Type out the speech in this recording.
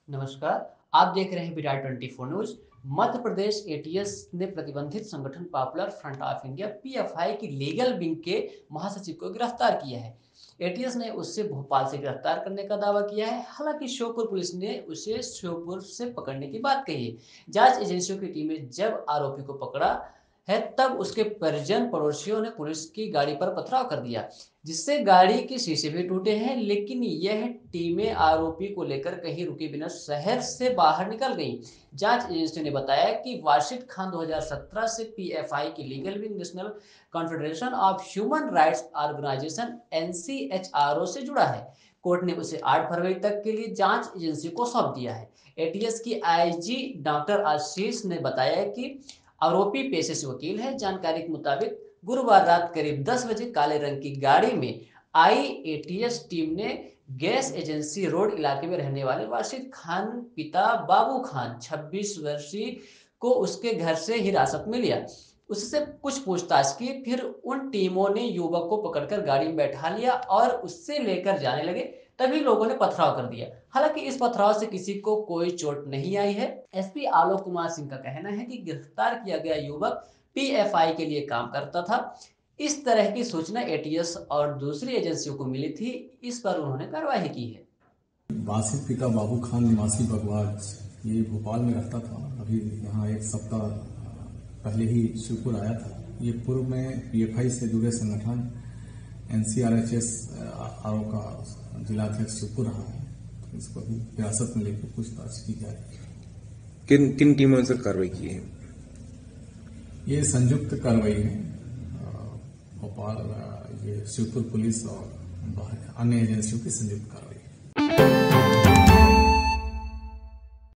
नमस्कार। आप देख रहे हैं विराट 24 न्यूज। मध्य प्रदेश एटीएस ने प्रतिबंधित संगठन Popular Front of India PFI की लीगल विंग के महासचिव को गिरफ्तार किया है। एटीएस ने उससे भोपाल से गिरफ्तार करने का दावा किया है। हालांकि श्योपुर पुलिस ने उसे श्योपुर से पकड़ने की बात कही है। जांच एजेंसियों की टीम ने जब आरोपी को पकड़ा है तब उसके परिजन पड़ोसियों ने पुलिस की गाड़ी पर पथराव कर दिया, जिससे गाड़ी के शीशे भी टूटे हैं। लेकिन यह टीमें आरोपी को लेकर कहीं रुके बिना शहर से बाहर निकल गईं। जांच एजेंसी ने बताया कि वाशिद खान 2017 से पीएफआई की legal wing National Confederation of Human Rights Organisation NCHRO से जुड़ा है। कोर्ट ने उसे 8 फरवरी तक के लिए जांच एजेंसी को सौंप दिया है। एटीएस की आईजी डॉक्टर आशीष ने बताया कि आरोपी पेशे से वकील है। जानकारी के मुताबिक गुरुवार रात करीब 10 बजे काले रंग की गाड़ी में आई एटीएस टीम ने गैस एजेंसी रोड इलाके में रहने वाले वाशिद खान पिता बाबू खान 26 वर्षीय को उसके घर से हिरासत में लिया। उससे कुछ पूछताछ की, फिर उन टीमों ने युवक को पकड़कर गाड़ी में बैठा लिया और उससे लेकर जाने लगे। तभी लोगों ने पथराव कर दिया। हालांकि इस पथराव से किसी को कोई चोट नहीं आई है। एसपी आलोक कुमार सिंह का कहना है कि गिरफ्तार किया गया युवक पीएफआई के लिए काम करता था। इस तरह की सूचना एटीएस और दूसरी एजेंसियों को मिली थी। इस पर उन्होंने कार्रवाई की है। वासिफ पिता बाबू खान निवासी बगवाज ये भोपाल में रहता था। अभी यहाँ एक सप्ताह पहले ही श्योपुर आया था। ये पूर्व में पीएफआई से जुड़े संगठन एनसीआरएचएस आरओ का जिलाध्यक्ष श्योपुर रहा है। तो इसको भी हिरासत में लेकर पूछताछ की जा रही है। किन किन टीमों से कार्रवाई की है? ये संयुक्त कार्रवाई है। भोपाल ये श्योपुर पुलिस और अन्य एजेंसियों की संयुक्त कार्रवाई।